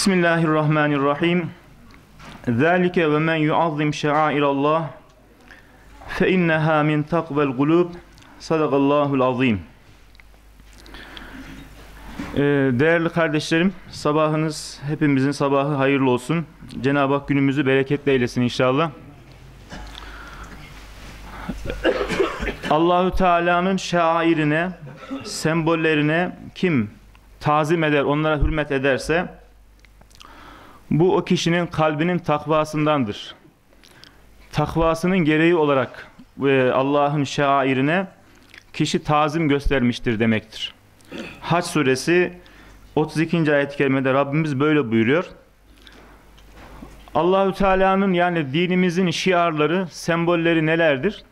Bismillahirrahmanirrahim. Zalike ve men yuazzim şairallah fe inneha min takvel kulub. Sadakallahul azim. Değerli kardeşlerim, sabahınız, hepimizin sabahı hayırlı olsun. Cenab-ı Hak günümüzü bereketli eylesin inşallah. Allahü Teala'nın şairine, sembollerine kim tazim eder, onlara hürmet ederse, bu o kişinin kalbinin takvasındandır. Takvasının gereği olarak Allah'ın şairine kişi tazim göstermiştir demektir. Hac suresi 32. ayet-i kerimede Rabbimiz böyle buyuruyor. Allahü Teala'nın, yani dinimizin şiarları, sembolleri nelerdir?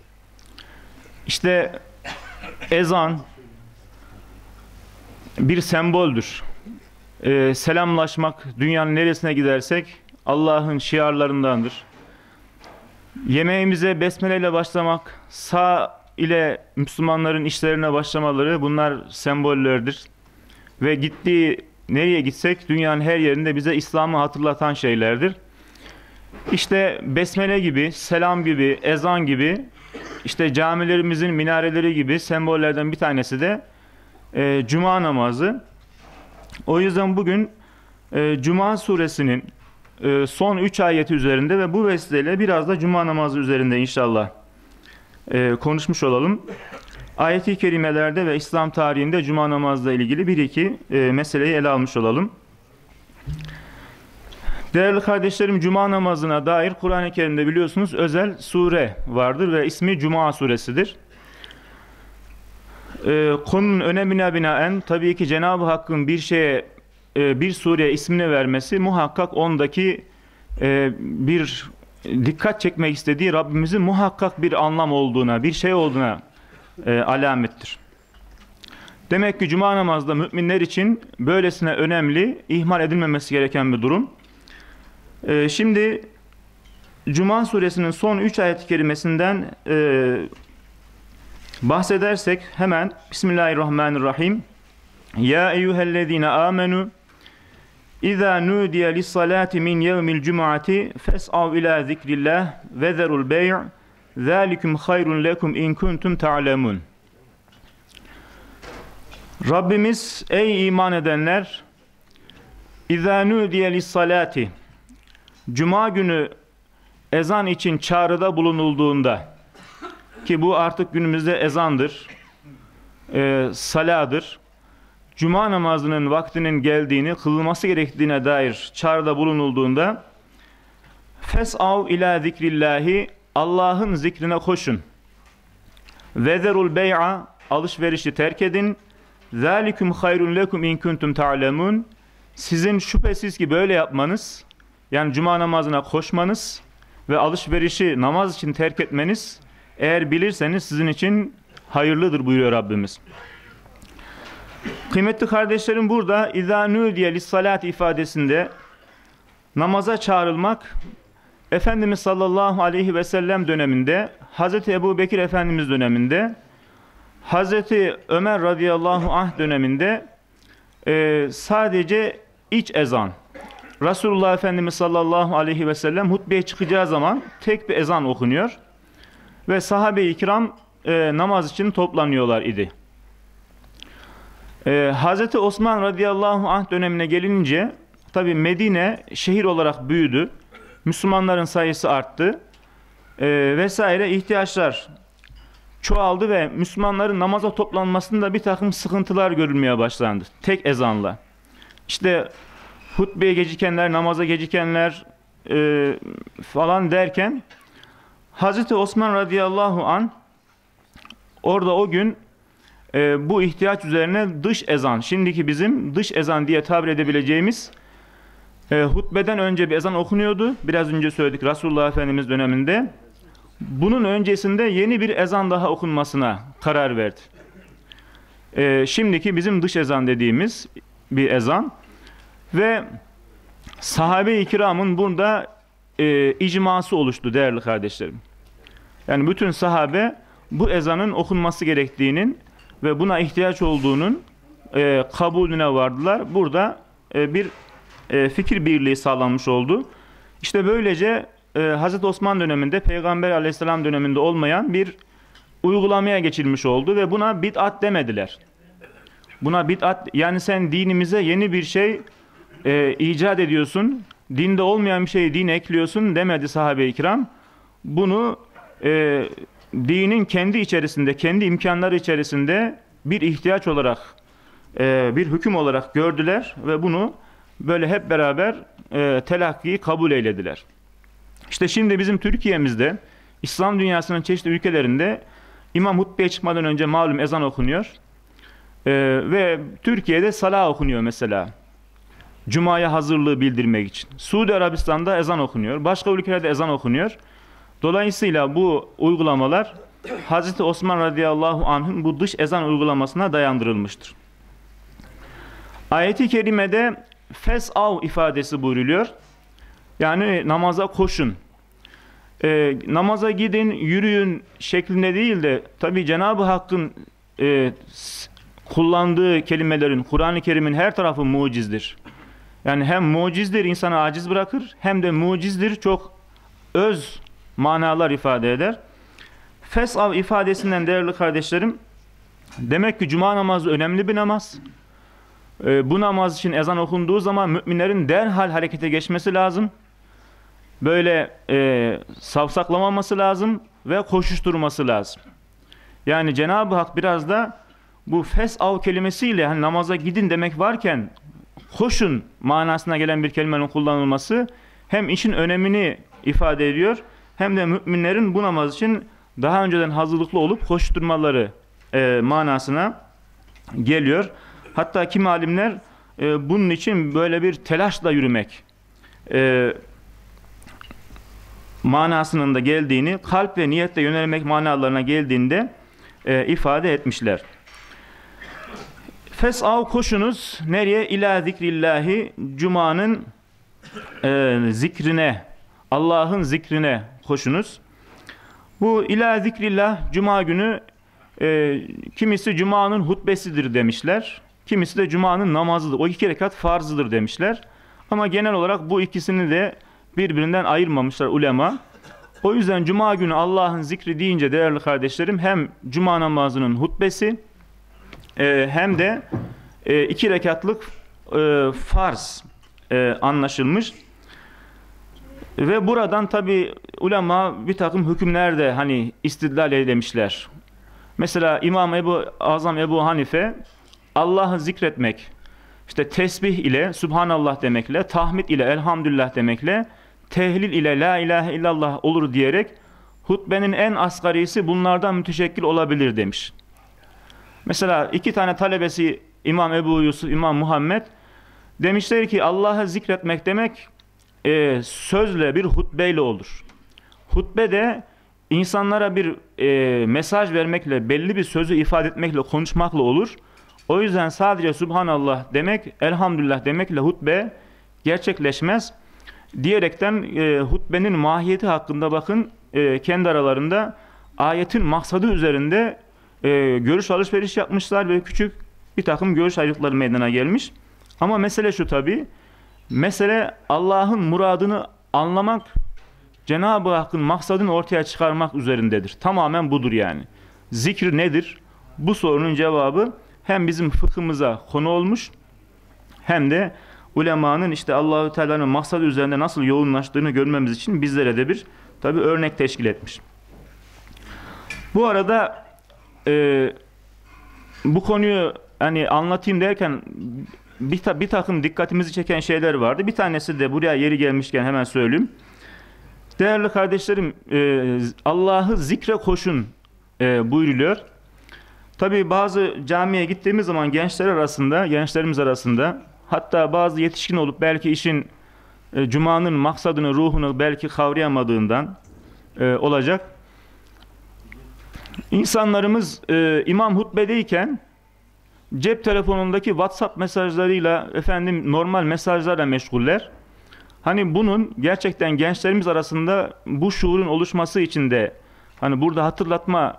İşte ezan bir semboldür. Selamlaşmak, dünyanın neresine gidersek Allah'ın şiarlarındandır. Yemeğimize besmele ile başlamak, sağ ile Müslümanların işlerine başlamaları, bunlar sembollerdir. Ve nereye gitsek dünyanın her yerinde bize İslam'ı hatırlatan şeylerdir. İşte besmele gibi, selam gibi, ezan gibi, işte camilerimizin minareleri gibi sembollerden bir tanesi de Cuma namazı. O yüzden bugün Cuma suresinin son 3 ayeti üzerinde ve bu vesileyle biraz da Cuma namazı üzerinde inşallah konuşmuş olalım. Ayet-i kerimelerde ve İslam tarihinde Cuma namazla ilgili bir iki meseleyi ele almış olalım. Değerli kardeşlerim, Cuma namazına dair Kur'an-ı Kerim'de biliyorsunuz özel sure vardır ve ismi Cuma suresidir. Konunun önemine binaen tabii ki Cenab-ı Hakk'ın bir şeye, bir sureye ismini vermesi muhakkak ondaki bir dikkat çekmek istediği Rabbimizin muhakkak bir anlam olduğuna, bir şey olduğuna alamettir. Demek ki Cuma namazda müminler için böylesine önemli, ihmal edilmemesi gereken bir durum. Şimdi Cuma suresinin son 3 ayet-i kerimesinden bahsedersek hemen Bismillahirrahmanirrahim. Ya eyyühellezine amenu İzâ nudiye lissalâti min yevmil cum'ati fes'av ilâ zikrillah ve zerul bey' zâlikum hayrun lekum in kuntum ta'lemun. Rabbimiz, ey iman edenler, İzâ nudiye lissalâti, Cuma günü ezan için çağrıda bulunulduğunda, ki bu artık günümüzde ezandır, saladır, Cuma namazının vaktinin geldiğini, kılınması gerektiğine dair çağrıda bulunulduğunda fes'av ila zikrillahi, Allah'ın zikrine koşun. Ve zerul bey'a, alışverişi terk edin. Zalikum hayrun lekum in kuntum ta'lemun. Sizin şüphesiz ki böyle yapmanız, yani Cuma namazına koşmanız ve alışverişi namaz için terk etmeniz, eğer bilirseniz sizin için hayırlıdır buyuruyor Rabbimiz. Kıymetli kardeşlerim, burada İzâ nûdiye lissalâti ifadesinde namaza çağrılmak, Efendimiz sallallahu aleyhi ve sellem döneminde, Hazreti Ebu Bekir Efendimiz döneminde, Hazreti Ömer radıyallahu anh döneminde sadece iç ezan, Resulullah Efendimiz sallallahu aleyhi ve sellem hutbeye çıkacağı zaman tek bir ezan okunuyor ve sahabe-i kiram namaz için toplanıyorlar idi. Hazreti Osman radıyallahu anh dönemine gelince tabi Medine şehir olarak büyüdü. Müslümanların sayısı arttı. Vesaire ihtiyaçlar çoğaldı ve Müslümanların namaza toplanmasında bir takım sıkıntılar görülmeye başlandı. Tek ezanla. İşte hutbeye gecikenler, namaza gecikenler falan derken Hazreti Osman radıyallahu anh orada o gün bu ihtiyaç üzerine dış ezan, şimdiki bizim dış ezan diye tabir edebileceğimiz hutbeden önce bir ezan okunuyordu. Biraz önce söyledik Resulullah Efendimiz döneminde. Bunun öncesinde yeni bir ezan daha okunmasına karar verdi. Şimdiki bizim dış ezan dediğimiz bir ezan. Ve sahabe-i kiramın burada icması oluştu değerli kardeşlerim. Yani bütün sahabe bu ezanın okunması gerektiğinin ve buna ihtiyaç olduğunun kabulüne vardılar. Burada bir fikir birliği sağlanmış oldu. İşte böylece Hazreti Osman döneminde, Peygamber Aleyhisselam döneminde olmayan bir uygulamaya geçilmiş oldu ve buna bid'at demediler. Buna bid'at, yani sen dinimize yeni bir şey icat ediyorsun, dinde olmayan bir şeyi dine ekliyorsun demedi sahabe-i kiram. Bunu dinin kendi içerisinde, kendi imkanları içerisinde bir ihtiyaç olarak, bir hüküm olarak gördüler ve bunu böyle hep beraber telakkiyi kabul eylediler. İşte şimdi bizim Türkiye'mizde, İslam dünyasının çeşitli ülkelerinde imam hutbeye çıkmadan önce malum ezan okunuyor. Ve Türkiye'de salah okunuyor mesela. Cuma'ya hazırlığı bildirmek için. Suudi Arabistan'da ezan okunuyor. Başka ülkelerde ezan okunuyor. Dolayısıyla bu uygulamalar Hazreti Osman radıyallahu anh'ın bu dış ezan uygulamasına dayandırılmıştır. Ayet-i kerimede fes'av ifadesi buyruluyor. Yani namaza koşun. Namaza gidin, yürüyün şeklinde değil de tabi Cenab-ı Hakk'ın kullandığı kelimelerin, Kur'an-ı Kerim'in her tarafı mucizdir. Yani hem mucizdir, insanı aciz bırakır, hem de mucizdir, çok öz manalar ifade eder. Fes'av ifadesinden değerli kardeşlerim, demek ki cuma namazı önemli bir namaz. Bu namaz için ezan okunduğu zaman müminlerin derhal harekete geçmesi lazım. Böyle savsaklamaması lazım ve koşuşturması lazım. Yani Cenab-ı Hak biraz da bu fes'av kelimesiyle hani namaza gidin demek varken koşun manasına gelen bir kelimenin kullanılması hem işin önemini ifade ediyor hem de müminlerin bu namaz için daha önceden hazırlıklı olup koşturmaları manasına geliyor. Hatta kimi alimler bunun için böyle bir telaşla yürümek manasının da geldiğini, kalp ve niyetle yönelmek manalarına geldiğinde ifade etmişler. Fes'av koşunuz nereye? İlâ zikrillahi, Cuma'nın zikrine, Allah'ın zikrine koşunuz. Bu ilâ zikrillah, Cuma günü kimisi Cuma'nın hutbesidir demişler. Kimisi de Cuma'nın namazıdır. O 2 rekat farzıdır demişler. Ama genel olarak bu ikisini de birbirinden ayırmamışlar ulema. O yüzden Cuma günü Allah'ın zikri deyince değerli kardeşlerim hem Cuma namazının hutbesi hem de 2 rekatlık farz anlaşılmış. Ve buradan tabi ulema bir takım hükümler de hani istidlal eylemişler. Mesela İmam Azam Ebu Hanife Allah'ı zikretmek, işte tesbih ile, Subhanallah demekle, tahmid ile, elhamdülillah demekle, tehlil ile la ilahe illallah olur diyerek hutbenin en asgarisi bunlardan müteşekkil olabilir demiş. Mesela 2 tane talebesi İmam Ebu Yusuf, İmam Muhammed demişler ki Allah'ı zikretmek demek sözle, bir hutbeyle olur. Hutbe de insanlara bir mesaj vermekle, belli bir sözü ifade etmekle, konuşmakla olur. O yüzden sadece Subhanallah demek, elhamdülillah demekle hutbe gerçekleşmez. Diyerekten hutbenin mahiyeti hakkında bakın kendi aralarında ayetin maksadı üzerinde görüş alışveriş yapmışlar ve küçük bir takım görüş ayrılıkları meydana gelmiş. Ama mesele şu tabi, mesele Allah'ın muradını anlamak, Cenab-ı Hakk'ın maksadını ortaya çıkarmak üzerindedir. Tamamen budur yani. Zikir nedir? Bu sorunun cevabı hem bizim fıkhımıza konu olmuş hem de ulemanın işte Allahu Teala'nın maksadı üzerinde nasıl yoğunlaştığını görmemiz için bizlere de bir tabi örnek teşkil etmiş. Bu arada bu konuyu hani anlatayım derken bir takım dikkatimizi çeken şeyler vardı. Bir tanesi de buraya yeri gelmişken hemen söyleyeyim. Değerli kardeşlerim, Allah'ı zikre koşun buyruluyor. Tabi bazı camiye gittiğimiz zaman gençlerimiz arasında hatta bazı yetişkin olup belki işin Cuma'nın maksadını, ruhunu belki kavrayamadığından olacak. İnsanlarımız imam hutbedeyken cep telefonundaki WhatsApp mesajlarıyla, normal mesajlarla meşguller. Hani bunun gerçekten gençlerimiz arasında bu şuurun oluşması için de hani burada hatırlatma,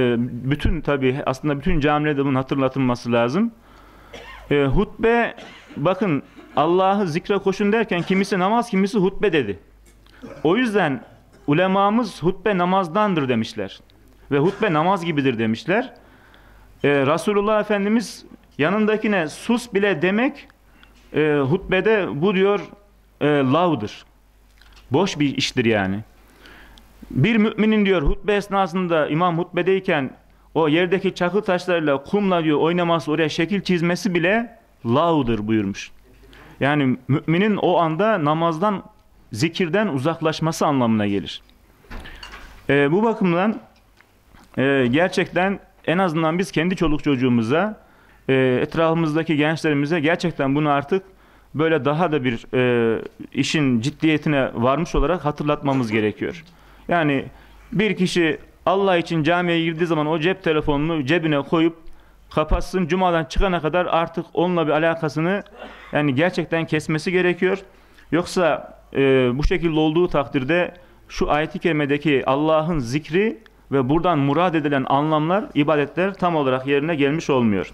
bütün tabi aslında bütün camilerde bunun hatırlatılması lazım. Hutbe bakın Allah'ı zikre koşun derken kimisi namaz, kimisi hutbe dedi. O yüzden ulemamız hutbe namazdandır demişler. Ve hutbe namaz gibidir demişler. Resulullah Efendimiz yanındakine sus bile demek hutbede bu diyor lavdır. Boş bir iştir yani. Bir müminin diyor hutbe esnasında imam hutbedeyken o yerdeki çakıl taşlarıyla kumla diyor oynaması, oraya şekil çizmesi bile lavdır buyurmuş. Yani müminin o anda namazdan, zikirden uzaklaşması anlamına gelir. Bu bakımdan gerçekten en azından biz kendi çoluk çocuğumuza, etrafımızdaki gençlerimize gerçekten bunu artık böyle daha da bir işin ciddiyetine varmış olarak hatırlatmamız gerekiyor. Yani bir kişi Allah için camiye girdiği zaman o cep telefonunu cebine koyup kapatsın, cumadan çıkana kadar artık onunla bir alakasını yani gerçekten kesmesi gerekiyor. Yoksa bu şekilde olduğu takdirde şu ayet-i kerimedeki Allah'ın zikri ve buradan murad edilen anlamlar, ibadetler tam olarak yerine gelmiş olmuyor.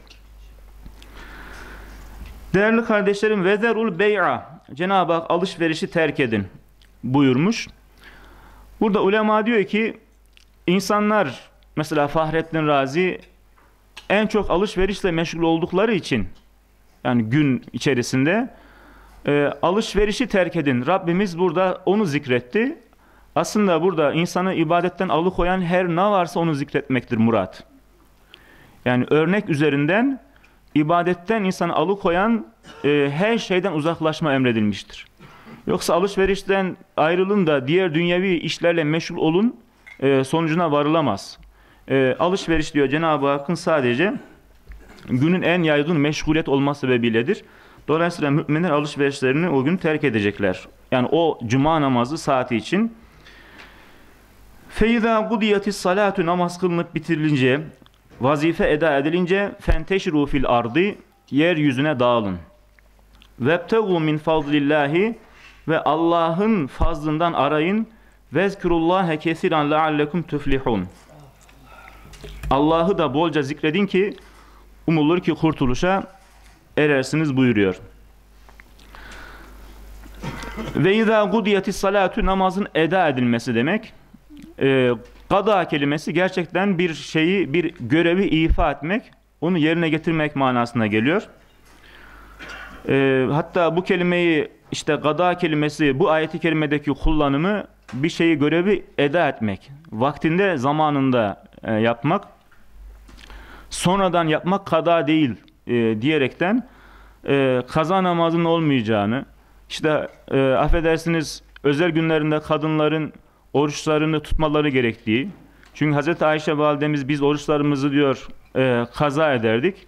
Değerli kardeşlerim, vezerul bey'a, Cenab-ı Hak alışverişi terk edin buyurmuş. Burada ulema diyor ki insanlar, mesela Fahrettin Razi, en çok alışverişle meşgul oldukları için yani gün içerisinde alışverişi terk edin. Rabbimiz burada onu zikretti. Aslında burada insanı ibadetten alıkoyan her ne varsa onu zikretmektir murat. Yani örnek üzerinden ibadetten insanı alıkoyan her şeyden uzaklaşma emredilmiştir. Yoksa alışverişten ayrılın da diğer dünyevi işlerle meşgul olun sonucuna varılamaz. Alışveriş diyor Cenab-ı Hakk'ın sadece günün en yaygın meşguliyet olması sebebiyledir. Dolayısıyla müminler alışverişlerini o gün terk edecekler. Yani o cuma namazı saati için. فَاِذَا قُدِيَتِ الصَّلَاتُ namaz kılınıp bitirilince, vazife eda edilince فَانْتَشِرُوا فِي الْاَرْضِ yeryüzüne dağılın. وَابْتَغُوا مِنْ فَضْلِ اللّٰهِ ve Allah'ın fazlından arayın. وَذْكُرُوا اللّٰهَ كَثِيرًا لَعَلَّكُمْ تُفْلِحُونَ Allah'ı da bolca zikredin ki umulur ki kurtuluşa erersiniz buyuruyor. Ve izâ gudiyetis salâtu namazın eda edilmesi demek. Gada kelimesi gerçekten bir şeyi, bir görevi ifa etmek, onu yerine getirmek manasına geliyor. Hatta bu kelimeyi, işte gada kelimesi, bu ayeti kerimedeki kullanımı bir şeyi, görevi eda etmek, vaktinde, zamanında yapmak, sonradan yapmak kada değil diyerekten kaza namazının olmayacağını, işte affedersiniz özel günlerinde kadınların oruçlarını tutmaları gerektiği, çünkü Hazreti Ayşe validemiz biz oruçlarımızı diyor kaza ederdik,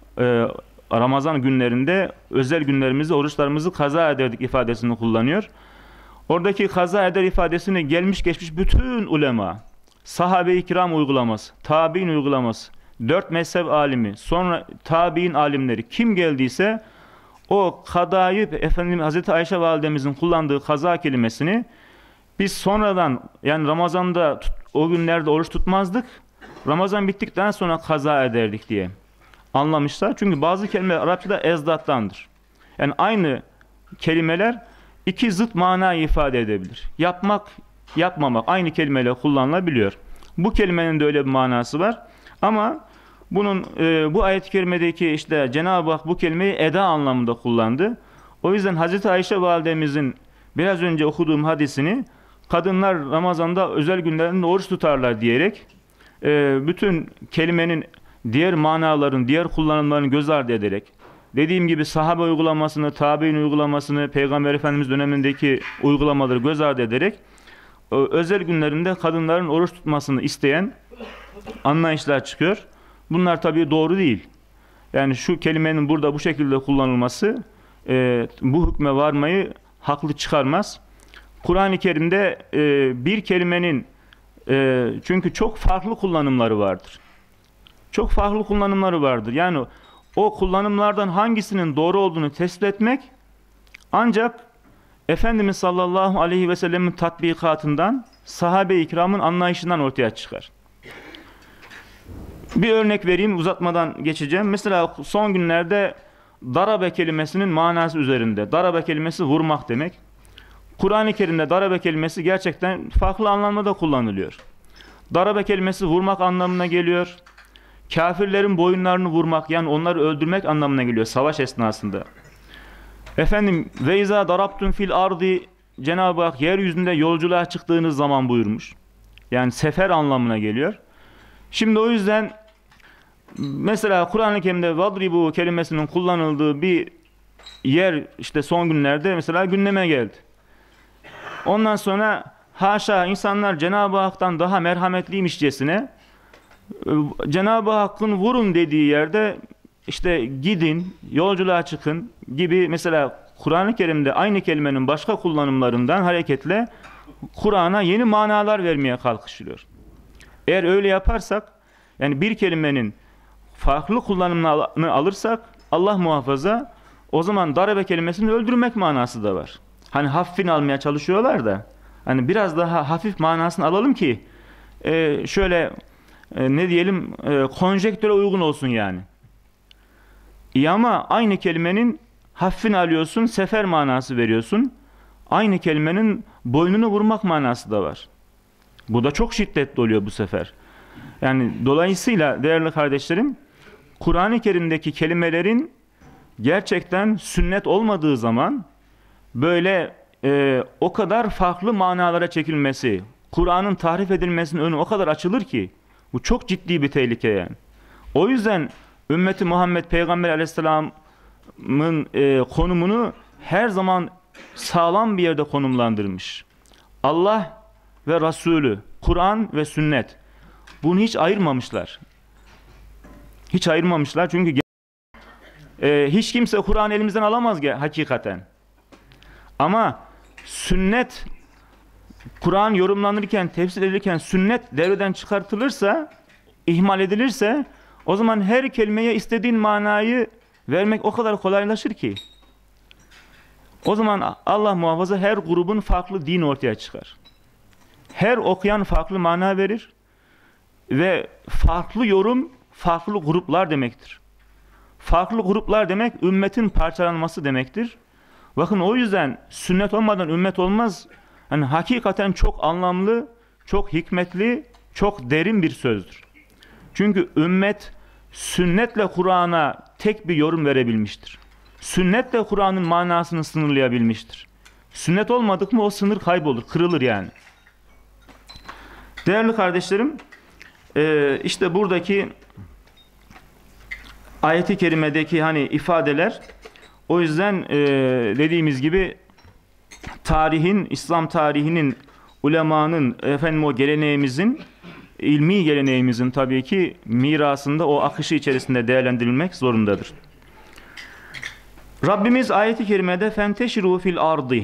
Ramazan günlerinde özel günlerimizde oruçlarımızı kaza ederdik ifadesini kullanıyor. Oradaki kaza eder ifadesini gelmiş geçmiş bütün ulema, sahabe-i kiram uygulaması, tabi'in uygulaması, 4 mezhep alimi, sonra tabi'in alimleri kim geldiyse o kadayı, efendim Hazreti Ayşe validemizin kullandığı kaza kelimesini biz sonradan, yani Ramazan'da o günlerde oruç tutmazdık, Ramazan bittikten sonra kaza ederdik diye anlamışlar. Çünkü bazı kelimeler Arapçada ezdattandır. Yani aynı kelimeler iki zıt mana ifade edebilir. Yapmak, yapmamak aynı kelimeyle kullanılabiliyor. Bu kelimenin de öyle bir manası var. Ama bunun bu ayet-i kerimedeki işte Cenab-ı Hak bu kelimeyi eda anlamında kullandı. O yüzden Hazreti Ayşe validemizin biraz önce okuduğum hadisini kadınlar Ramazan'da özel günlerinde oruç tutarlar diyerek bütün kelimenin diğer manaların, diğer kullanımlarını göz ardı ederek, dediğim gibi sahabe uygulamasını, tabi'in uygulamasını, Peygamber Efendimiz dönemindeki uygulamaları göz ardı ederek özel günlerinde kadınların oruç tutmasını isteyen anlayışlar çıkıyor. Bunlar tabii doğru değil. Yani şu kelimenin burada bu şekilde kullanılması bu hükme varmayı haklı çıkarmaz. Kur'an-ı Kerim'de bir kelimenin çünkü çok farklı kullanımları vardır. Çok farklı kullanımları vardır. Yani o kullanımlardan hangisinin doğru olduğunu tespit etmek ancak Efendimiz sallallahu aleyhi ve sellemin tatbikatından, sahabe-i kiramın anlayışından ortaya çıkar. Bir örnek vereyim, uzatmadan geçeceğim. Mesela son günlerde darabe kelimesinin manası üzerinde. Darabe kelimesi vurmak demek. Kur'an-ı Kerim'de darabe kelimesi gerçekten farklı anlamda kullanılıyor. Darabe kelimesi vurmak anlamına geliyor. Kafirlerin boyunlarını vurmak, yani onları öldürmek anlamına geliyor savaş esnasında. Efendim, ve izâ darabtum fil ardi, Cenab-ı Hak yeryüzünde yolculuğa çıktığınız zaman buyurmuş. Yani sefer anlamına geliyor. Şimdi o yüzden mesela Kur'an-ı Kerim'de vadribu kelimesinin kullanıldığı bir yer işte son günlerde mesela gündeme geldi. Ondan sonra haşa, insanlar Cenab-ı Hak'tan daha merhametliymişcesine Cenab-ı Hakk'ın vurun dediği yerde işte gidin, yolculuğa çıkın gibi, mesela Kur'an-ı Kerim'de aynı kelimenin başka kullanımlarından hareketle Kur'an'a yeni manalar vermeye kalkışılıyor. Eğer öyle yaparsak, yani bir kelimenin farklı kullanımını alırsak, Allah muhafaza, o zaman darabe kelimesini öldürmek manası da var. Hani hafifini almaya çalışıyorlar da, hani biraz daha hafif manasını alalım ki şöyle ne diyelim, konjektüre uygun olsun yani. İyi, ama aynı kelimenin hafifini alıyorsun, sefer manası veriyorsun. Aynı kelimenin boynunu vurmak manası da var. Bu da çok şiddetli oluyor bu sefer. Yani dolayısıyla değerli kardeşlerim, Kur'an-ı Kerim'deki kelimelerin gerçekten sünnet olmadığı zaman böyle o kadar farklı manalara çekilmesi, Kur'an'ın tahrif edilmesinin önü o kadar açılır ki, bu çok ciddi bir tehlike yani. O yüzden ümmeti Muhammed Peygamber Aleyhisselam'ın konumunu her zaman sağlam bir yerde konumlandırmış. Allah ve Resulü, Kur'an ve sünnet. Bunu hiç ayırmamışlar. Hiç ayırmamışlar çünkü hiç kimse Kur'an elimizden alamaz hakikaten. Ama sünnet, Kur'an yorumlanırken, tefsir edilirken sünnet devreden çıkartılırsa, ihmal edilirse, o zaman her kelimeye istediğin manayı vermek o kadar kolaylaşır ki. O zaman Allah muhafaza her grubun farklı din ortaya çıkar. Her okuyan farklı mana verir ve farklı yorum farklı gruplar demektir. Farklı gruplar demek ümmetin parçalanması demektir. Bakın, o yüzden sünnet olmadan ümmet olmaz. Hani hakikaten çok anlamlı, çok hikmetli, çok derin bir sözdür. Çünkü ümmet sünnetle Kur'an'a tek bir yorum verebilmiştir. Sünnetle Kur'an'ın manasını sınırlayabilmiştir. Sünnet olmadık mı o sınır kaybolur, kırılır yani. Değerli kardeşlerim, işte buradaki ayet-i kerimedeki hani ifadeler, o yüzden dediğimiz gibi tarihin, İslam tarihinin, ulemanın, efendim o geleneğimizin, ilmi geleneğimizin tabii ki mirasında, o akışı içerisinde değerlendirilmek zorundadır. Rabbimiz ayet-i kerimede fenteşiru fil ardi,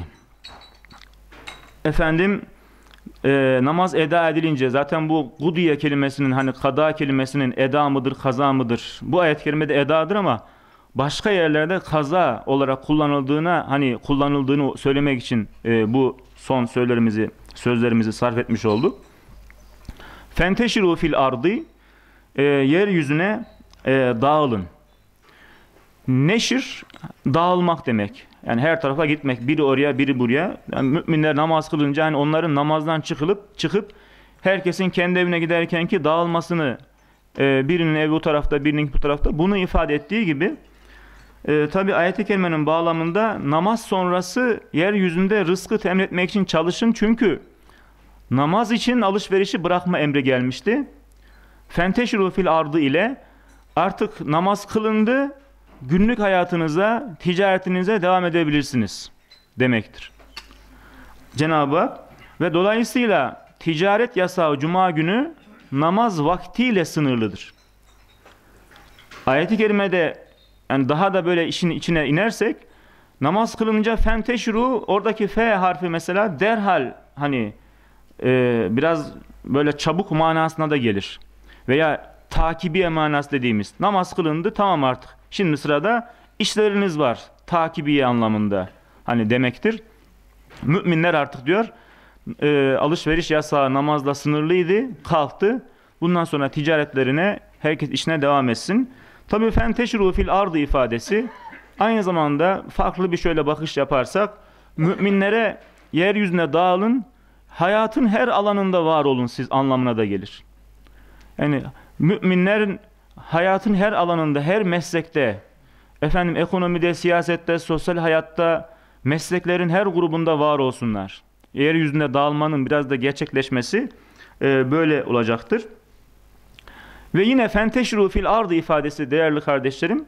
efendim namaz eda edilince, zaten bu gudiye kelimesinin, hani kada kelimesinin eda mıdır, kaza mıdır? Bu ayet-i kerimede edadır ama başka yerlerde kaza olarak kullanıldığını söylemek için bu son sözlerimizi sarf etmiş olduk. Fenteşiru fil ardi, yeryüzüne dağılın. Neşir, dağılmak demek. Yani her tarafa gitmek, biri oraya biri buraya. Yani müminler namaz kılınca hani onların namazdan çıkıp herkesin kendi evine giderken ki dağılmasını, birinin evi bu tarafta, birinin bu tarafta, bunu ifade ettiği gibi tabi ayet-i kerimenin bağlamında namaz sonrası yeryüzünde rızkı temin etmek için çalışın, çünkü namaz için alışverişi bırakma emri gelmişti. Fenteşiru fil ardı ile artık namaz kılındı, günlük hayatınıza, ticaretinize devam edebilirsiniz demektir Cenab-ı Hak. Ve dolayısıyla ticaret yasağı cuma günü namaz vaktiyle sınırlıdır. Ayet-i kerimede yani daha da böyle işin içine inersek, namaz kılınca fenteşru, oradaki f harfi mesela derhal, hani biraz böyle çabuk manasına da gelir. Veya takibiye manası dediğimiz, namaz kılındı, tamam artık şimdi sırada işleriniz var, takibiye anlamında hani demektir. Müminler artık diyor alışveriş yasağı namazla sınırlıydı, kalktı. Bundan sonra ticaretlerine, herkes işine devam etsin. Tabii fenteşru fil ardı ifadesi, Aynı zamanda farklı bir şöyle bakış yaparsak, müminlere yeryüzüne dağılın, hayatın her alanında var olun siz anlamına da gelir. Yani müminlerin hayatın her alanında, her meslekte, ekonomide, siyasette, sosyal hayatta, mesleklerin her grubunda var olsunlar. Yeryüzünde dağılmanın biraz da gerçekleşmesi böyle olacaktır. Ve yine fenteşru fil ardı ifadesi değerli kardeşlerim,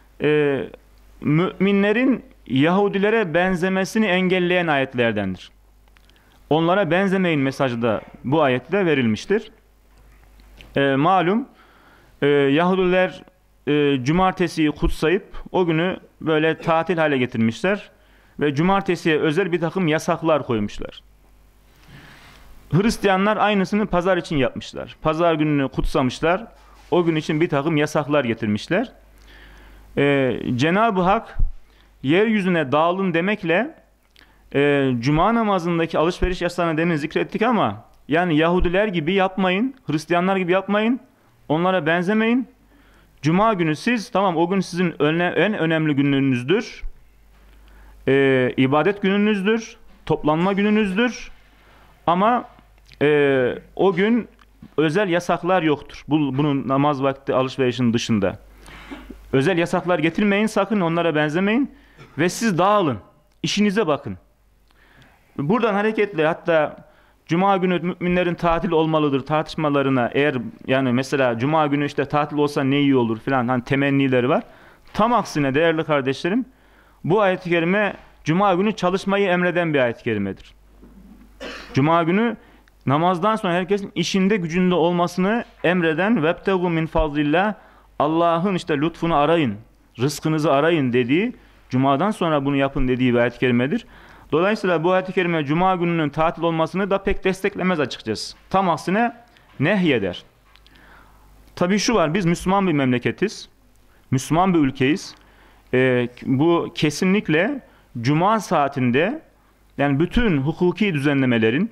müminlerin Yahudilere benzemesini engelleyen ayetlerdendir. Onlara benzemeyin mesajı da bu ayette verilmiştir. Malum Yahudiler cumartesiyi kutsayıp o günü böyle tatil hale getirmişler ve cumartesiye özel bir takım yasaklar koymuşlar. Hristiyanlar aynısını pazar için yapmışlar. Pazar gününü kutsamışlar. O gün için bir takım yasaklar getirmişler. Cenab-ı Hak yeryüzüne dağılın demekle Cuma namazındaki alışveriş yasağını demin zikrettik ama yani Yahudiler gibi yapmayın, Hristiyanlar gibi yapmayın, onlara benzemeyin. Cuma günü siz, tamam o gün sizin en önemli gününüzdür, ibadet gününüzdür, toplanma gününüzdür ama o gün özel yasaklar yoktur. Bunun namaz vakti alışverişin dışında. Özel yasaklar getirmeyin sakın, onlara benzemeyin ve siz dağılın, işinize bakın. Buradan hareketle hatta Cuma günü müminlerin tatil olmalıdır tartışmalarına eğer yani mesela Cuma günü işte tatil olsa ne iyi olur filan hani temennileri var. Tam aksine değerli kardeşlerim bu ayet-i kerime Cuma günü çalışmayı emreden bir ayet-i kerimedir. Cuma günü namazdan sonra herkesin işinde gücünde olmasını emreden vebtegu min fazlillah Allah'ın işte lütfunu arayın, rızkınızı arayın dediği Cuma'dan sonra bunu yapın dediği bir ayet-i kerimedir. Dolayısıyla bu ayet-i kerime Cuma gününün tatil olmasını da pek desteklemez açıkçası. Tam aksine nehyeder. Tabii şu var, biz Müslüman bir memleketiz. Müslüman bir ülkeyiz. Bu kesinlikle Cuma saatinde yani bütün hukuki düzenlemelerin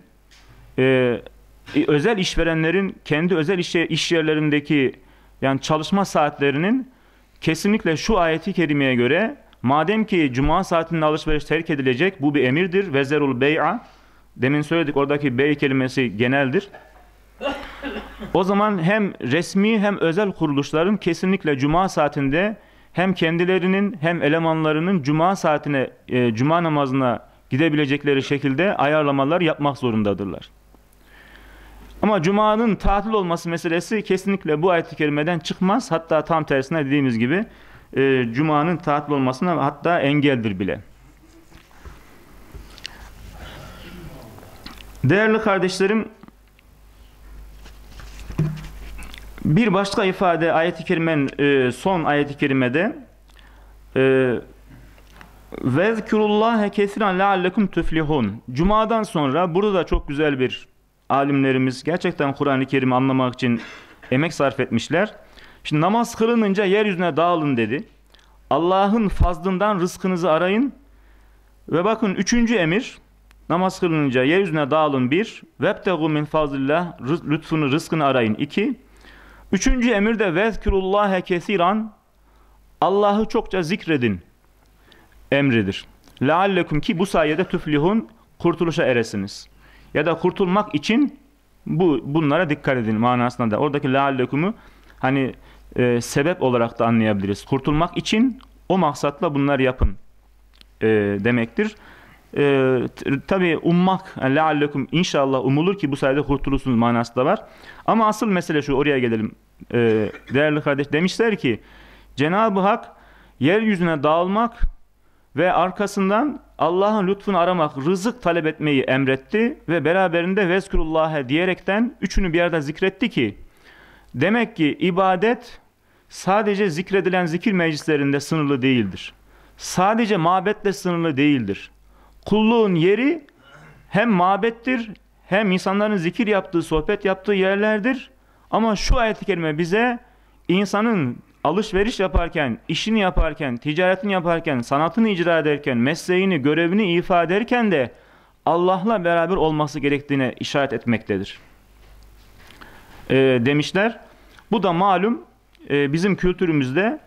özel işverenlerin kendi özel iş yerlerindeki yani çalışma saatlerinin kesinlikle şu ayeti kerimeye göre madem ki Cuma saatinde alışveriş terk edilecek bu bir emirdir. Vezerul bey'a. Demin söyledik oradaki bey kelimesi geneldir. O zaman hem resmi hem özel kuruluşların kesinlikle Cuma saatinde hem kendilerinin hem elemanlarının Cuma saatine, Cuma namazına gidebilecekleri şekilde ayarlamalar yapmak zorundadırlar. Ama Cuma'nın tatil olması meselesi kesinlikle bu ayet-i kerimeden çıkmaz. Hatta tam tersine dediğimiz gibi Cuma'nın tatil olmasına hatta engeldir bile. Değerli kardeşlerim, bir başka ifade ayet-i kerimenin son ayet-i kerimede vezkurullâhe kesiran leallekum tuflihun. Cuma'dan sonra burada da çok güzel bir alimlerimiz gerçekten Kur'an-ı Kerim'i anlamak için emek sarf etmişler. Şimdi namaz kılınınca yeryüzüne dağılın dedi. Allah'ın fazlından rızkınızı arayın. Ve bakın 3. emir namaz kılınınca yeryüzüne dağılın 1. Vebtegu min fazlillah lütfunu rızkını arayın 2. 3. emir de vezkurullâhe kesiran Allah'ı çokça zikredin emridir. Leallekum ki bu sayede tüflihun kurtuluşa eresiniz. Ya da kurtulmak için bunlara dikkat edin manasında da. Oradaki leallekumu hani sebep olarak da anlayabiliriz. Kurtulmak için o maksatla bunları yapın demektir. Tabi ummak yani leallekum inşallah umulur ki bu sayede kurtulursunuz manası da var. Ama asıl mesele şu, oraya gelelim. Değerli kardeş demişler ki Cenab-ı Hak yeryüzüne dağılmak ve arkasından Allah'ın lütfunu aramak, rızık talep etmeyi emretti ve beraberinde vezkurullâhe diyerekten üçünü bir arada zikretti ki demek ki ibadet sadece zikredilen zikir meclislerinde sınırlı değildir. Sadece mabetle sınırlı değildir. Kulluğun yeri hem mabettir hem insanların zikir yaptığı, sohbet yaptığı yerlerdir. Ama şu ayet-i kerime bize insanın alışveriş yaparken, işini yaparken, ticaretini yaparken, sanatını icra ederken, mesleğini, görevini ifade ederken de Allah'la beraber olması gerektiğine işaret etmektedir. Demişler. Bu da malum bizim kültürümüzde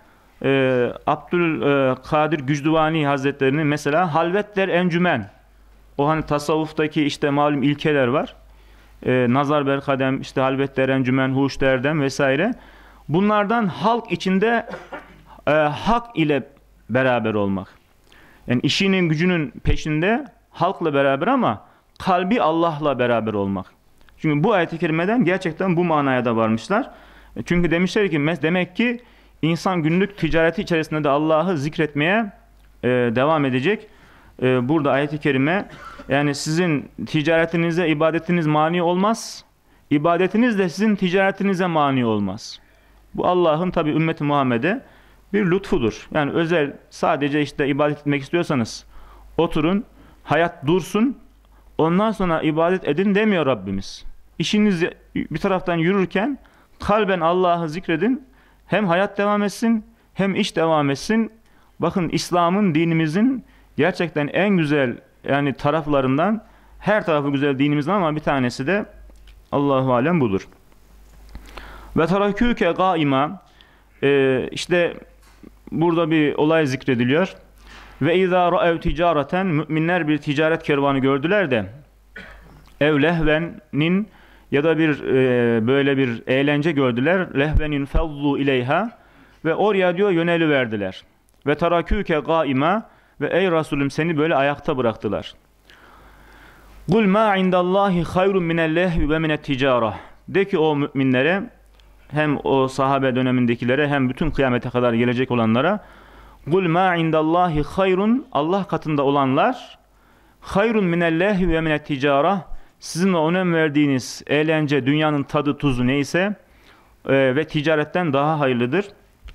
Abdülkadir Gücdüvani Hazretleri'nin mesela halvet der encümen. O hani tasavvuftaki işte malum ilkeler var. Nazar ber kadem, işte halvet der encümen, huş derdem vesaire. Bunlardan halk içinde hak ile beraber olmak. Yani işinin gücünün peşinde halkla beraber ama kalbi Allah'la beraber olmak. Çünkü bu ayet-i kerimeden gerçekten bu manaya da varmışlar. Çünkü demişler ki demek ki insan günlük ticareti içerisinde de Allah'ı zikretmeye devam edecek. Burada ayet-i kerime yani sizin ticaretinize ibadetiniz mani olmaz. İbadetiniz de sizin ticaretinize mani olmaz. Bu Allah'ın tabi ümmeti Muhammed'e bir lütfudur. Yani özel sadece işte ibadet etmek istiyorsanız oturun, hayat dursun, ondan sonra ibadet edin demiyor Rabbimiz. İşiniz bir taraftan yürürken kalben Allah'ı zikredin. Hem hayat devam etsin hem iş devam etsin. Bakın İslam'ın, dinimizin gerçekten en güzel yani taraflarından, her tarafı güzel dinimizden ama bir tanesi de Allahu alem budur. Ve terakûke gâima, işte burada bir olay zikrediliyor. Ve izâ ra'ev ticareten, müminler bir ticaret kervanı gördüler de ev lehvenin ya da bir böyle bir eğlence gördüler. Lehvenin fezzu ileyha, ve oraya diyor yöneliverdiler. Ve terakûke gâima, ve ey Resulüm seni böyle ayakta bıraktılar. Kul ma indallahi hayrun minel lehvi ve minet ticara. De ki o müminlere, hem o sahabe dönemindekilere hem bütün kıyamete kadar gelecek olanlara, kul ma indallahi hayrun, Allah katında olanlar, hayrun minel lehvi ve minet ticara, sizin o önem verdiğiniz eğlence, dünyanın tadı tuzu neyse ve ticaretten daha hayırlıdır.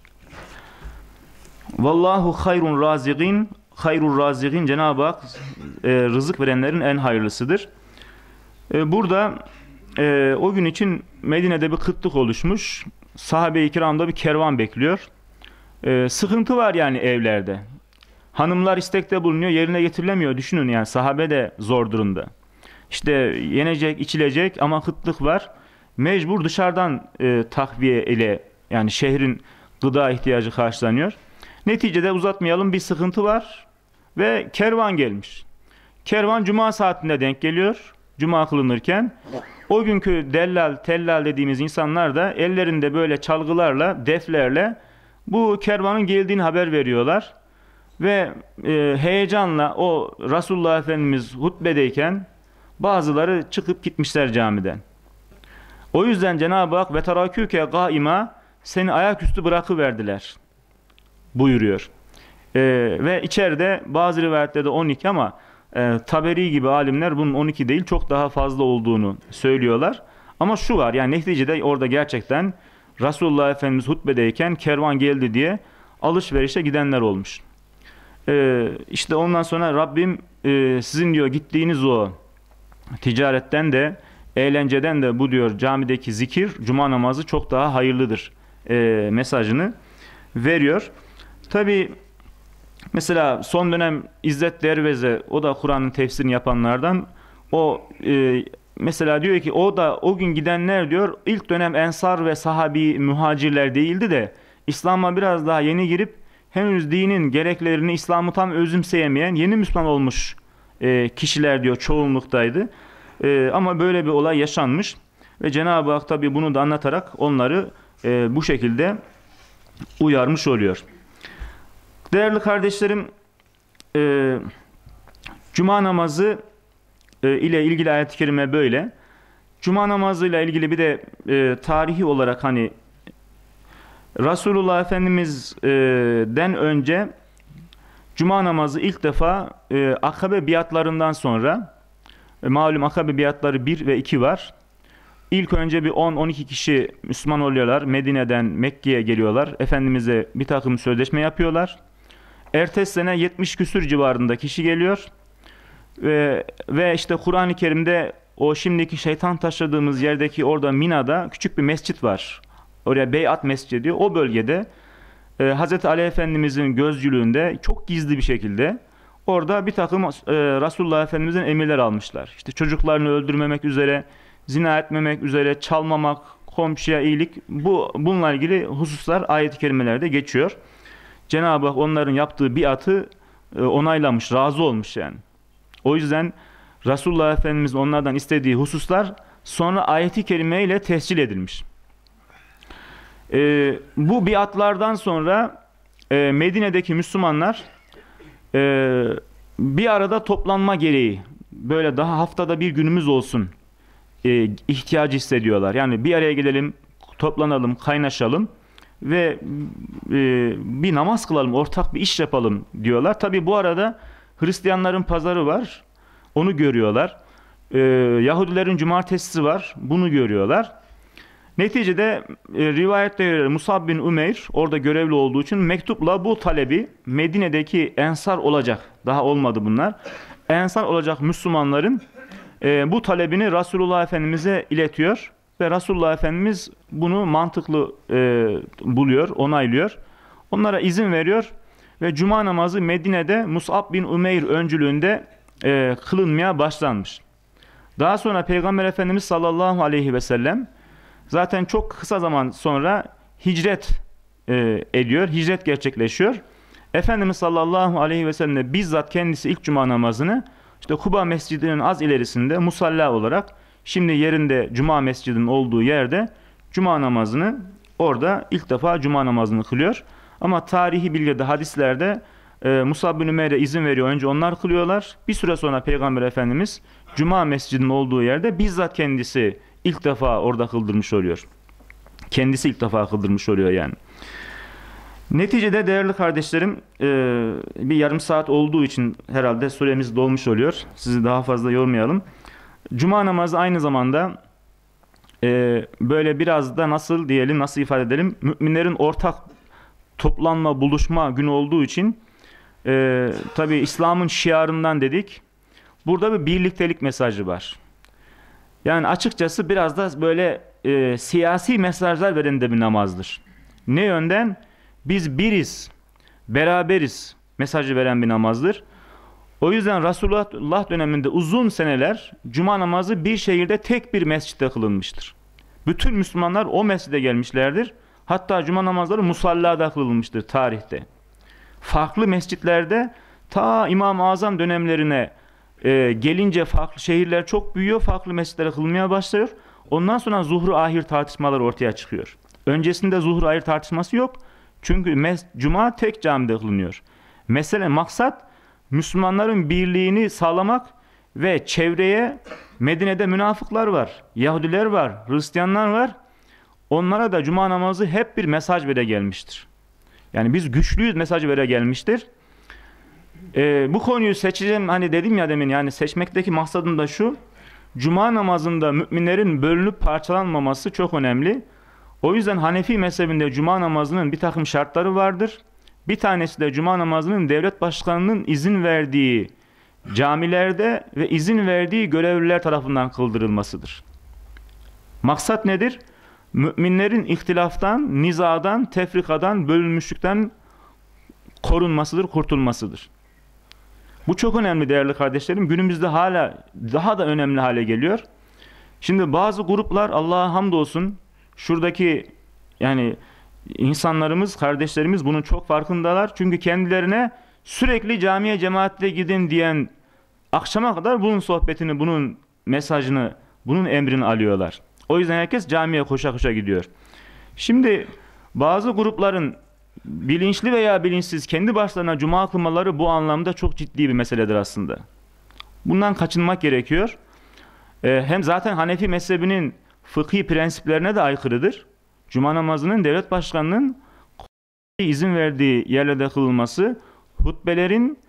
Vallahu hayrun razigin, hayrur razigin, Cenab-ı Hak rızık verenlerin en hayırlısıdır. Burada o gün için Medine'de bir kıtlık oluşmuş. Sahabe-i kiramda bir kervan bekliyor. Sıkıntı var yani evlerde. Hanımlar istekte bulunuyor, yerine getirilemiyor. Düşünün yani sahabe de zor durumda. İşte yenecek, içilecek ama kıtlık var. Mecbur dışarıdan takviye ile yani şehrin gıda ihtiyacı karşılanıyor. Neticede uzatmayalım, bir sıkıntı var ve kervan gelmiş. Kervan cuma saatinde denk geliyor. Cuma kılınırken o günkü dellal, tellal dediğimiz insanlar da ellerinde böyle çalgılarla, deflerle bu kervanın geldiğini haber veriyorlar. Ve heyecanla o Resulullah Efendimiz hutbedeyken bazıları çıkıp gitmişler camiden. O yüzden Cenab-ı Hak ve terakûke gâima, seni ayaküstü bırakıverdiler buyuruyor. Ve içeride bazı rivayetlerde 12 ama Taberi gibi alimler bunun 12 değil çok daha fazla olduğunu söylüyorlar. Ama şu var yani neticede orada gerçekten Resulullah Efendimiz hutbedeyken kervan geldi diye alışverişe gidenler olmuş. İşte ondan sonra Rabbim sizin diyor gittiğiniz o ticaretten de eğlenceden de bu diyor camideki zikir, cuma namazı çok daha hayırlıdır mesajını veriyor. Tabi mesela son dönem İzzet Derveze, o da Kur'an'ın tefsirini yapanlardan, o mesela diyor ki o da o gün gidenler diyor ilk dönem ensar ve sahabi muhacirler değildi de İslam'a biraz daha yeni girip henüz dinin gereklerini, İslam'ı tam özümseyemeyen yeni Müslüman olmuş kişiler diyor çoğunluktaydı. Ama böyle bir olay yaşanmış ve Cenab-ı Hak tabi bunu da anlatarak onları bu şekilde uyarmış oluyor. Değerli kardeşlerim, Cuma namazı ile ilgili ayet-i kerime böyle. Cuma namazı ile ilgili bir de tarihi olarak hani Resulullah Efendimiz'den önce Cuma namazı ilk defa Akabe biatlarından sonra, malum Akabe biatları 1 ve 2 var. İlk önce bir 10-12 kişi Müslüman oluyorlar. Medine'den Mekke'ye geliyorlar. Efendimiz'e bir takım sözleşme yapıyorlar. Ertesi sene 70 küsür civarında kişi geliyor. Ve işte Kur'an-ı Kerim'de o şimdiki şeytan taşladığımız yerdeki orada Mina'da küçük bir mescit var. Oraya Beyat Mescidi, o bölgede Hz. Ali Efendimiz'in gözcülüğünde çok gizli bir şekilde orada bir takım Resulullah Efendimiz'in emirler almışlar. İşte çocuklarını öldürmemek üzere, zina etmemek üzere, çalmamak, komşuya iyilik, bununla ilgili hususlar ayet-i kerimelerde geçiyor. Cenab-ı Hak onların yaptığı biatı onaylamış, razı olmuş yani. O yüzden Resulullah Efendimiz onlardan istediği hususlar sonra ayeti kerime ile tescil edilmiş. Bu biatlardan sonra Medine'deki Müslümanlar bir arada toplanma gereği, böyle daha haftada bir günümüz olsun ihtiyacı hissediyorlar. Yani bir araya gelelim, toplanalım, kaynaşalım ve bir namaz kılalım, ortak bir iş yapalım diyorlar. Tabi bu arada Hristiyanların pazarı var, onu görüyorlar. Yahudilerin cumartesisi var, bunu görüyorlar. Neticede rivayetlere göre Musab bin Umeyr orada görevli olduğu için mektupla bu talebi Medine'deki ensar olacak, daha olmadı bunlar, ensar olacak Müslümanların bu talebini Resulullah Efendimiz'e iletiyor ve Resulullah Efendimiz bunu mantıklı buluyor, onaylıyor. Onlara izin veriyor ve cuma namazı Medine'de Musab bin Umeyr öncülüğünde kılınmaya başlanmış. Daha sonra Peygamber Efendimiz sallallahu aleyhi ve sellem zaten çok kısa zaman sonra hicret ediyor, hicret gerçekleşiyor. Efendimiz sallallahu aleyhi ve sellem bizzat kendisi ilk cuma namazını işte Kuba Mescidi'nin az ilerisinde musalla olarak, şimdi yerinde cuma mescidinin olduğu yerde cuma namazını, orada ilk defa cuma namazını kılıyor. Ama tarihi bilgide, hadislerde Musab bin Ümeyr'e izin veriyor. Önce onlar kılıyorlar. Bir süre sonra Peygamber Efendimiz cuma mescidinin olduğu yerde bizzat kendisi ilk defa orada kıldırmış oluyor. Kendisi ilk defa kıldırmış oluyor yani. Neticede değerli kardeşlerim, bir yarım saat olduğu için herhalde süremiz dolmuş oluyor. Sizi daha fazla yormayalım. Cuma namazı aynı zamanda böyle biraz da nasıl diyelim, nasıl ifade edelim, müminlerin ortak toplanma, buluşma günü olduğu için tabi İslam'ın şiarından dedik. Burada bir birliktelik mesajı var. Yani açıkçası biraz da böyle siyasi mesajlar veren de bir namazdır. Ne yönden? Biz biriz, beraberiz mesajı veren bir namazdır. O yüzden Resulullah döneminde uzun seneler cuma namazı bir şehirde tek bir mescitte kılınmıştır. Bütün Müslümanlar o mescide gelmişlerdir. Hatta cuma namazları musallada kılınmıştır tarihte. Farklı mescitlerde ta İmam-ı Azam dönemlerine gelince farklı şehirler çok büyüyor, farklı mescitlere kılınmaya başlıyor. Ondan sonra zuhru ahir tartışmaları ortaya çıkıyor. Öncesinde zuhru ahir tartışması yok. Çünkü cuma tek camide kılınıyor. Mesele, maksat Müslümanların birliğini sağlamak ve çevreye, Medine'de münafıklar var, Yahudiler var, Hristiyanlar var. Onlara da cuma namazı hep bir mesaj vere gelmiştir. Yani biz güçlüyüz mesajı vere gelmiştir. Bu konuyu seçeceğim, hani dedim ya demin, yani seçmekteki maksadım da şu: cuma namazında müminlerin bölünüp parçalanmaması çok önemli. O yüzden Hanefi mezhebinde cuma namazının bir takım şartları vardır. Bir tanesi de cuma namazının devlet başkanının izin verdiği camilerde ve izin verdiği görevliler tarafından kıldırılmasıdır. Maksat nedir? Müminlerin ihtilaftan, nizadan, tefrikadan, bölünmüşlükten korunmasıdır, kurtulmasıdır. Bu çok önemli değerli kardeşlerim. Günümüzde hala daha da önemli hale geliyor. Şimdi bazı gruplar, Allah'a hamdolsun, şuradaki yani insanlarımız, kardeşlerimiz bunun çok farkındalar. Çünkü kendilerine sürekli camiye, cemaatle gidin diyen, akşama kadar bunun sohbetini, bunun mesajını, bunun emrini alıyorlar. O yüzden herkes camiye koşa koşa gidiyor. Şimdi bazı grupların bilinçli veya bilinçsiz kendi başlarına cuma kılmaları bu anlamda çok ciddi bir meseledir aslında. Bundan kaçınmak gerekiyor. Hem zaten Hanefi mezhebinin fıkhi prensiplerine de aykırıdır. Cuma namazının devlet başkanının izin verdiği yerlerde kılınması, hutbelerin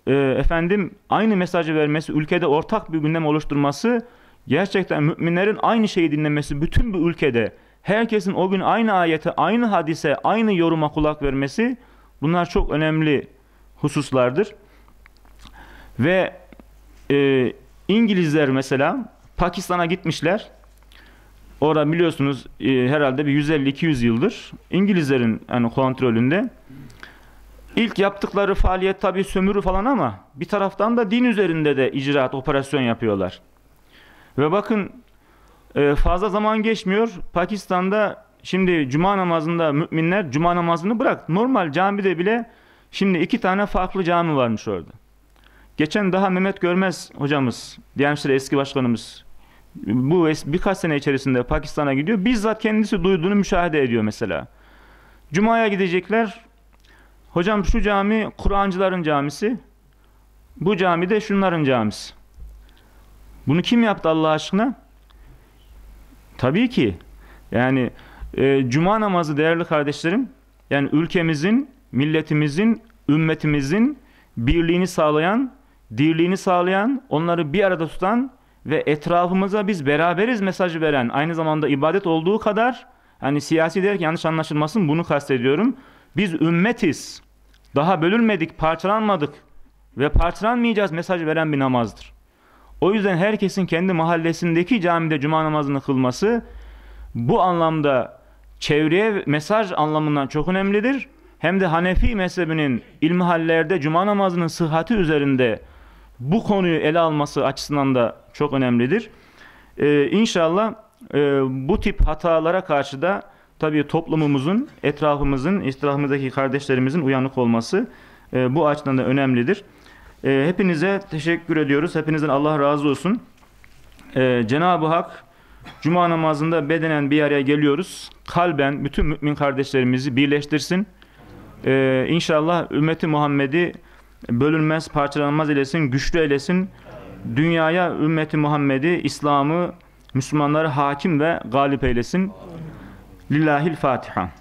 aynı mesajı vermesi, ülkede ortak bir gündem oluşturması, gerçekten müminlerin aynı şeyi dinlemesi, bütün bir ülkede herkesin o gün aynı ayete, aynı hadise, aynı yoruma kulak vermesi, bunlar çok önemli hususlardır. Ve İngilizler mesela Pakistan'a gitmişler. Orada biliyorsunuz herhalde bir 150-200 yıldır İngilizlerin yani kontrolünde. İlk yaptıkları faaliyet tabii sömürü falan, ama bir taraftan da din üzerinde de icraat, operasyon yapıyorlar. Ve bakın fazla zaman geçmiyor, Pakistan'da şimdi cuma namazında müminler, cuma namazını bırak, normal camide bile şimdi 2 tane farklı cami varmış orada. Geçen daha Mehmet Görmez hocamız, Diyanet İşleri eski başkanımız, bu birkaç sene içerisinde Pakistan'a gidiyor. Bizzat kendisi duyduğunu müşahede ediyor mesela. Cuma'ya gidecekler. Hocam şu cami Kur'ancıların camisi. Bu cami de şunların camisi. Bunu kim yaptı Allah aşkına? Tabii ki. Yani Cuma namazı değerli kardeşlerim, yani ülkemizin, milletimizin, ümmetimizin birliğini sağlayan, dirliğini sağlayan, onları bir arada tutan ve etrafımıza biz beraberiz mesajı veren, aynı zamanda ibadet olduğu kadar, hani siyasi derken yanlış anlaşılmasın, bunu kastediyorum. Biz ümmetiz. Daha bölünmedik, parçalanmadık ve parçalanmayacağız mesajı veren bir namazdır. O yüzden herkesin kendi mahallesindeki camide cuma namazını kılması bu anlamda çevreye mesaj anlamından çok önemlidir. Hem de Hanefi mezhebinin ilmihallerde cuma namazının sıhhati üzerinde bu konuyu ele alması açısından da çok önemlidir. İnşallah bu tip hatalara karşı da tabii toplumumuzun, etrafımızdaki kardeşlerimizin uyanık olması bu açıdan da önemlidir. Hepinize teşekkür ediyoruz. Hepinizden Allah razı olsun. Cenab-ı Hak cuma namazında bedenen bir araya geliyoruz. Kalben bütün mümin kardeşlerimizi birleştirsin. İnşallah ümmeti Muhammed'i bölünmez, parçalanmaz eylesin, güçlü eylesin. Dünyaya ümmeti Muhammed'i, İslam'ı, Müslümanları hakim ve galip eylesin. Lillahil Fatiha.